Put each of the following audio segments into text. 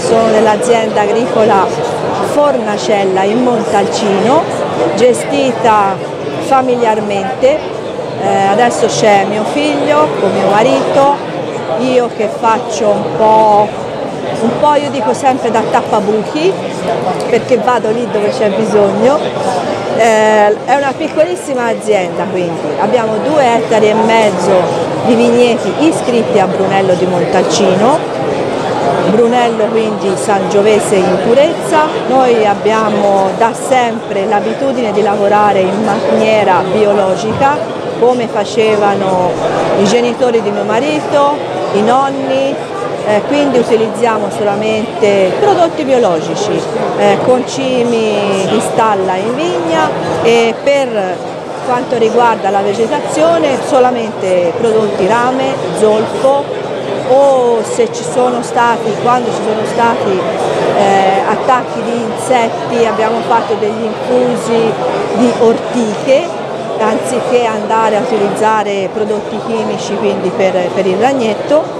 sono dell'azienda agricola Fornacella in Montalcino, gestita familiarmente. Adesso c'è mio figlio con mio marito, io che faccio un po', io dico sempre da tappabuchi, perché vado lì dove c'è bisogno. È una piccolissima azienda, quindi abbiamo 2,5 ettari di vigneti iscritti a Brunello di Montalcino, Brunello quindi Sangiovese in purezza. Noi abbiamo da sempre l'abitudine di lavorare in maniera biologica, come facevano i genitori di mio marito, i nonni. Quindi utilizziamo solamente prodotti biologici, concimi di stalla in vigna, e per quanto riguarda la vegetazione solamente prodotti rame, zolfo, o se ci sono stati, quando ci sono stati attacchi di insetti, abbiamo fatto degli infusi di ortiche anziché andare a utilizzare prodotti chimici, quindi per il ragnetto.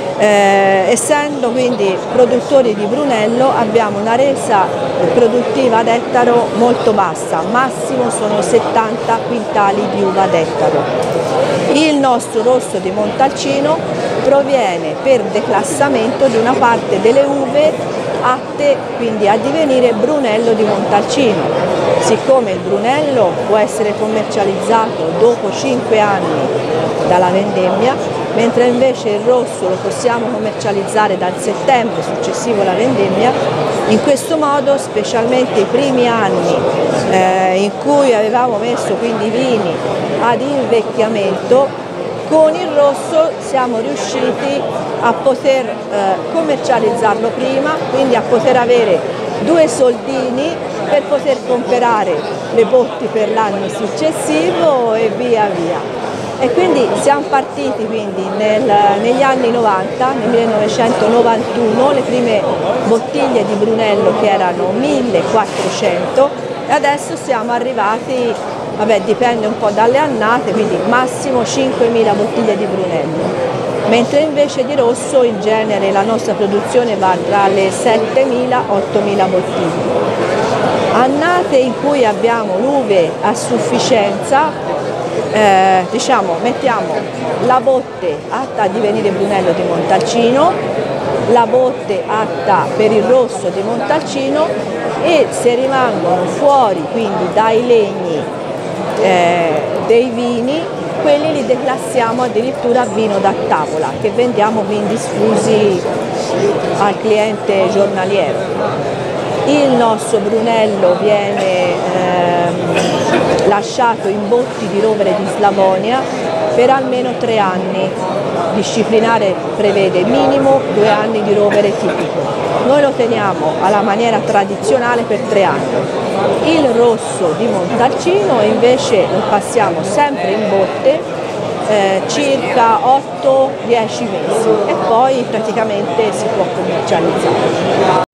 Essendo quindi produttori di Brunello, abbiamo una resa produttiva ad ettaro molto bassa, massimo sono 70 quintali di uva ad ettaro. Il nostro rosso di Montalcino proviene per declassamento di una parte delle uve atte quindi a divenire Brunello di Montalcino. Siccome il Brunello può essere commercializzato dopo 5 anni dalla vendemmia, mentre invece il rosso lo possiamo commercializzare dal settembre successivo alla vendemmia, in questo modo, specialmente i primi anni in cui avevamo messo quindi i vini ad invecchiamento, con il rosso siamo riusciti a poter commercializzarlo prima, quindi a poter avere 2 soldini per poter comprare le botti per l'anno successivo e via via. E quindi siamo partiti quindi negli anni 90, nel 1991, le prime bottiglie di Brunello che erano 1400, e adesso siamo arrivati, vabbè, dipende un po' dalle annate, quindi massimo 5.000 bottiglie di Brunello. Mentre invece di rosso in genere la nostra produzione va tra le 7.000-8.000 bottiglie. Annate in cui abbiamo l'uve a sufficienza, diciamo, mettiamo la botte atta a divenire Brunello di Montalcino, la botte atta per il rosso di Montalcino, e se rimangono fuori quindi dai legni dei vini, quelli li declassiamo addirittura a vino da tavola, che vendiamo quindi sfusi al cliente giornaliero. Il nostro Brunello viene lasciato in botti di rovere di Slavonia per almeno 3 anni. Disciplinare prevede minimo 2 anni di rovere tipico. Noi lo teniamo alla maniera tradizionale per 3 anni. Il rosso di Montalcino invece lo passiamo sempre in botte circa 8-10 mesi, e poi praticamente si può commercializzare.